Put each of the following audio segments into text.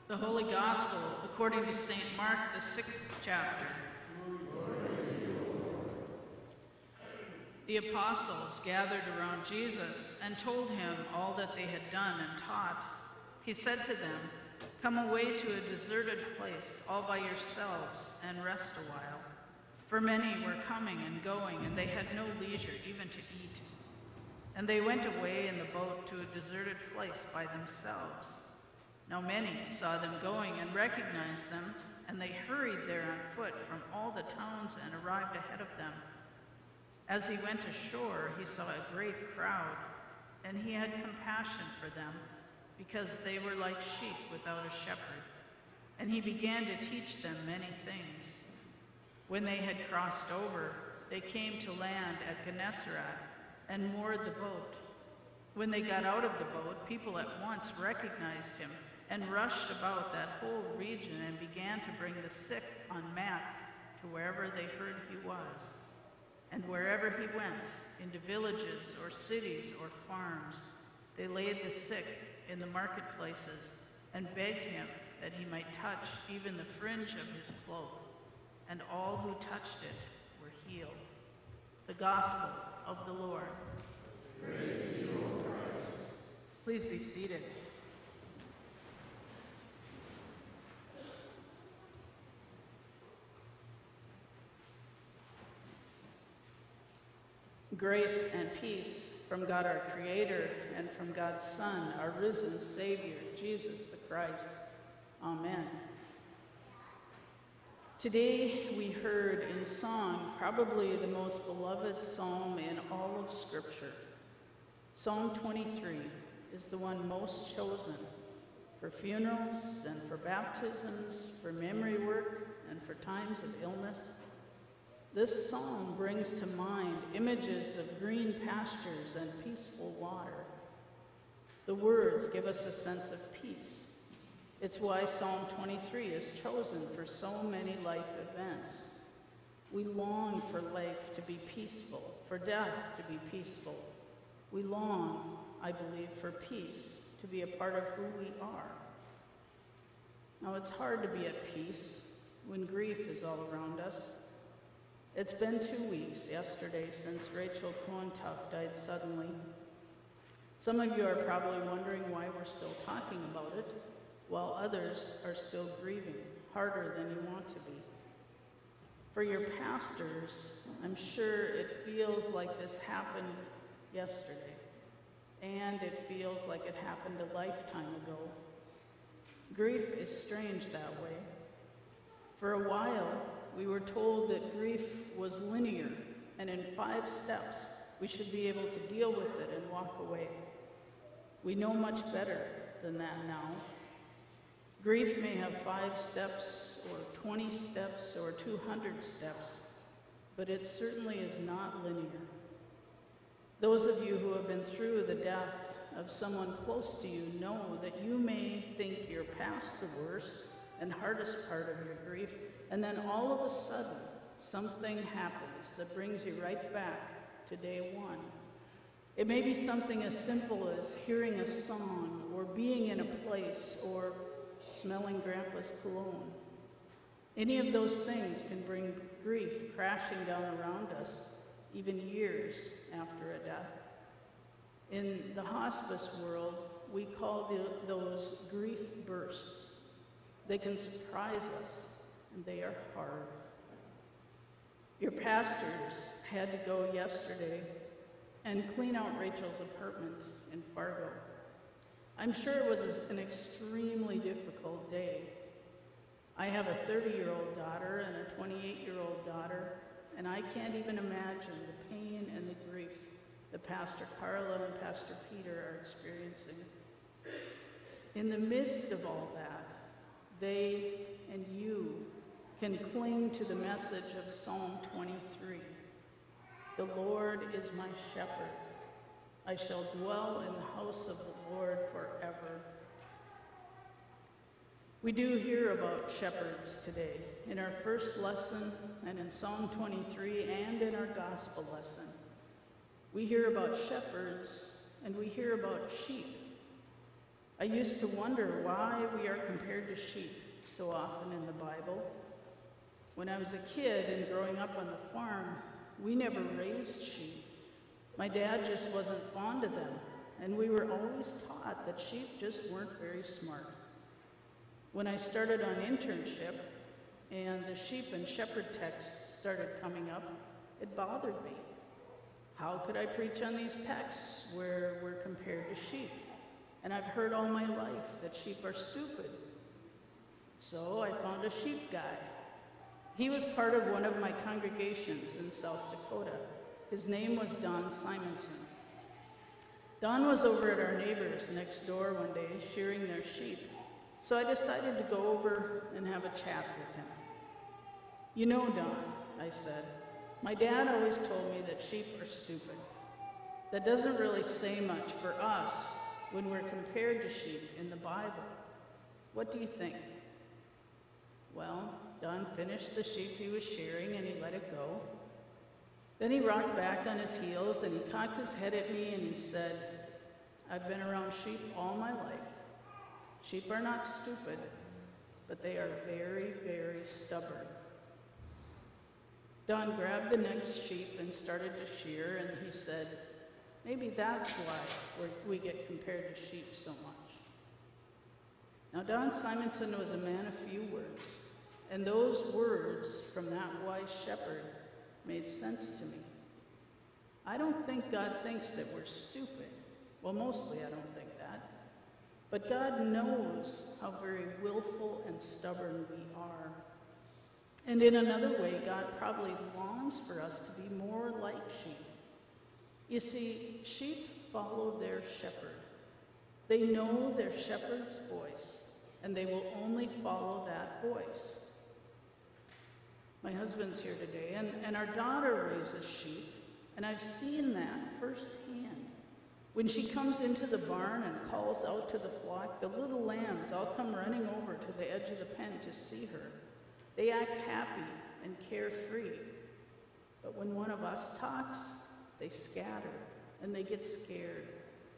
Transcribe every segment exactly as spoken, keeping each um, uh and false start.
The Holy Gospel according to Saint Mark, the sixth chapter. The apostles gathered around Jesus and told him all that they had done and taught. He said to them, "Come away to a deserted place all by yourselves and rest a while." For many were coming and going, and they had no leisure even to eat. And they went away in the boat to a deserted place by themselves. Now many saw them going and recognized them, and they hurried there on foot from all the towns and arrived ahead of them. As he went ashore, he saw a great crowd, and he had compassion for them, because they were like sheep without a shepherd. And he began to teach them many things. When they had crossed over, they came to land at Gennesaret and moored the boat. When they got out of the boat, people at once recognized him and rushed about that whole region and began to bring the sick on mats to wherever they heard he was. And wherever he went, into villages or cities or farms, they laid the sick in the marketplaces and begged him that he might touch even the fringe of his cloak. And all who touched it were healed. The Gospel of the Lord. Praise to you, O Christ. Please be seated. Grace and peace from God our Creator and from God's Son, our risen Savior, Jesus the Christ. Amen. Today we heard in song probably the most beloved psalm in all of Scripture. Psalm twenty-three is the one most chosen for funerals and for baptisms, for memory work, and for times of illness. This psalm brings to mind images of green pastures and peaceful water. The words give us a sense of peace. It's why Psalm twenty-three is chosen for so many life events. We long for life to be peaceful, for death to be peaceful. We long, I believe, for peace to be a part of who we are. Now, it's hard to be at peace when grief is all around us. It's been two weeks yesterday since Rachel Cohen-Tuff died suddenly. Some of you are probably wondering why we're still talking about it, while others are still grieving, harder than you want to be. For your pastors, I'm sure it feels like this happened yesterday, and it feels like it happened a lifetime ago. Grief is strange that way. For a while, we were told that grief was linear, and in five steps, we should be able to deal with it and walk away. We know much better than that now. Grief may have five steps, or twenty steps, or two hundred steps, but it certainly is not linear. Those of you who have been through the death of someone close to you know that you may think you're past the worst and hardest part of your grief, and then all of a sudden, something happens that brings you right back to day one. It may be something as simple as hearing a song, or being in a place, or smelling Grandpa's cologne. Any of those things can bring grief crashing down around us, even years after a death. In the hospice world, we call the, those grief bursts. They can surprise us, and they are hard. Your pastors had to go yesterday and clean out Rachel's apartment in Fargo. I'm sure it was an extremely difficult day. I have a thirty-year-old daughter and a twenty-eight-year-old daughter, and I can't even imagine the pain and the grief that Pastor Carla and Pastor Peter are experiencing. In the midst of all that, they and you can cling to the message of Psalm twenty-three. The Lord is my shepherd. I shall dwell in the house of the Lord forever. We do hear about shepherds today in our first lesson and in Psalm twenty-three and in our gospel lesson. We hear about shepherds and we hear about sheep. I used to wonder why we are compared to sheep so often in the Bible. When I was a kid and growing up on the farm, we never raised sheep. My dad just wasn't fond of them, and we were always taught that sheep just weren't very smart. When I started on internship and the sheep and shepherd texts started coming up, it bothered me. How could I preach on these texts where we're compared to sheep? And I've heard all my life that sheep are stupid. So I found a sheep guy. He was part of one of my congregations in South Dakota. His name was Don Simonson. Don was over at our neighbors next door one day shearing their sheep. So I decided to go over and have a chat with him. You know, Don, I said, my dad always told me that sheep are stupid. That doesn't really say much for us when we're compared to sheep in the Bible. What do you think? Well, Don finished the sheep he was shearing and he let it go. Then he rocked back on his heels and he cocked his head at me and he said, I've been around sheep all my life. Sheep are not stupid, but they are very, very stubborn. Don grabbed the next sheep and started to shear, and he said, maybe that's why we're, we get compared to sheep so much. Now, Don Simonson was a man of few words, and those words from that wise shepherd made sense to me. I don't think God thinks that we're stupid. Well, mostly I don't think that. But God knows how very willful and stubborn we are. And in another way, God probably longs for us to be more like sheep. You see, sheep follow their shepherd. They know their shepherd's voice, and they will only follow that voice. My husband's here today, and, and our daughter raises sheep, and I've seen that firsthand. When she comes into the barn and calls out to the flock, the little lambs all come running over to the edge of the pen to see her. They act happy and carefree. But when one of us talks, they scatter and they get scared.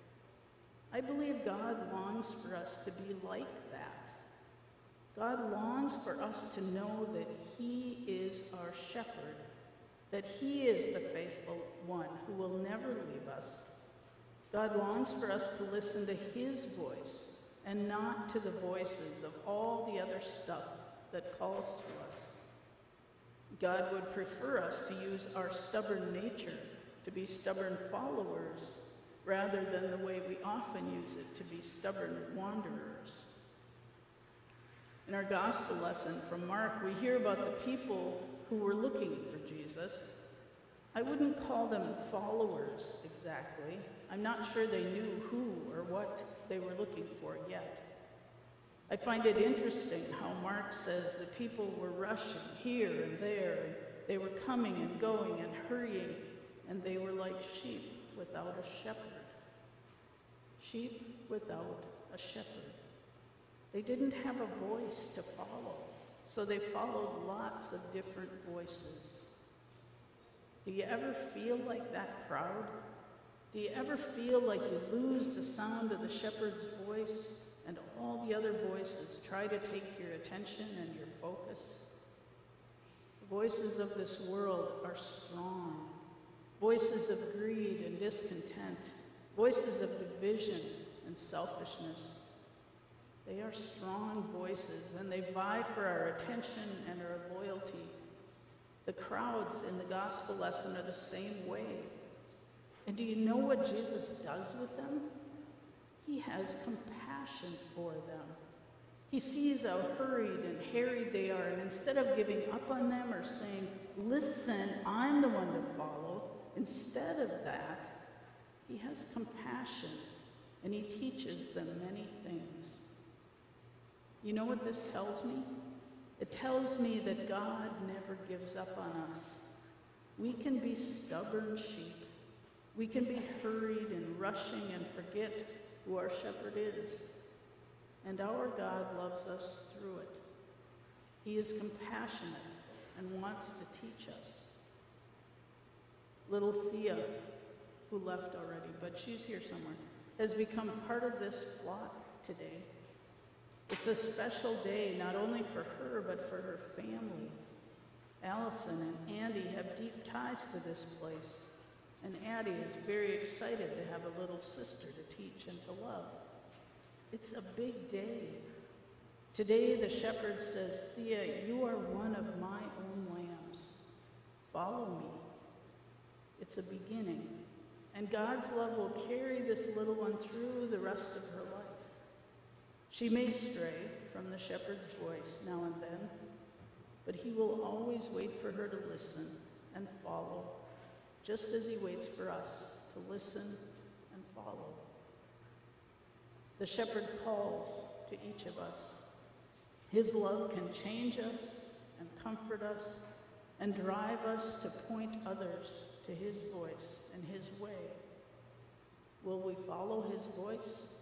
I believe God longs for us to be like that. God longs for us to know that He is our shepherd, that He is the faithful one who will never leave us. God longs for us to listen to His voice and not to the voices of all the other stuff that calls to us. God would prefer us to use our stubborn nature to be stubborn followers rather than the way we often use it to be stubborn wanderers. In our gospel lesson from Mark, we hear about the people who were looking for Jesus. I wouldn't call them followers exactly. I'm not sure they knew who or what they were looking for yet. I find it interesting how Mark says the people were rushing here and there. And they were coming and going and hurrying, and they were like sheep without a shepherd. Sheep without a shepherd. They didn't have a voice to follow, so they followed lots of different voices. Do you ever feel like that crowd? Do you ever feel like you lose the sound of the shepherd's voice and all the other voices try to take your attention and your focus? The voices of this world are strong. Voices of greed and discontent. Voices of division and selfishness. They are strong voices, and they vie for our attention and our loyalty. The crowds in the gospel lesson are the same way. And do you know what Jesus does with them? He has compassion for them. He sees how hurried and harried they are, and instead of giving up on them or saying, listen, I'm the one to follow, instead of that, he has compassion, and he teaches them many things. You know what this tells me? It tells me that God never gives up on us. We can be stubborn sheep. We can be hurried and rushing and forget who our shepherd is. And our God loves us through it. He is compassionate and wants to teach us. Little Thea, who left already, but she's here somewhere, has become part of this flock. today. It's a special day not only for her, but for her family. Allison and Andy have deep ties to this place, and Addie is very excited to have a little sister to teach and to love. It's a big day. Today the shepherd says, Thea, you are one of my own lambs. Follow me. It's a beginning, and God's love will carry this little one through the rest of her life. She may stray from the shepherd's voice now and then, but he will always wait for her to listen and follow, just as he waits for us to listen and follow. The shepherd calls to each of us. His love can change us and comfort us and drive us to point others to his voice and his way. Will we follow his voice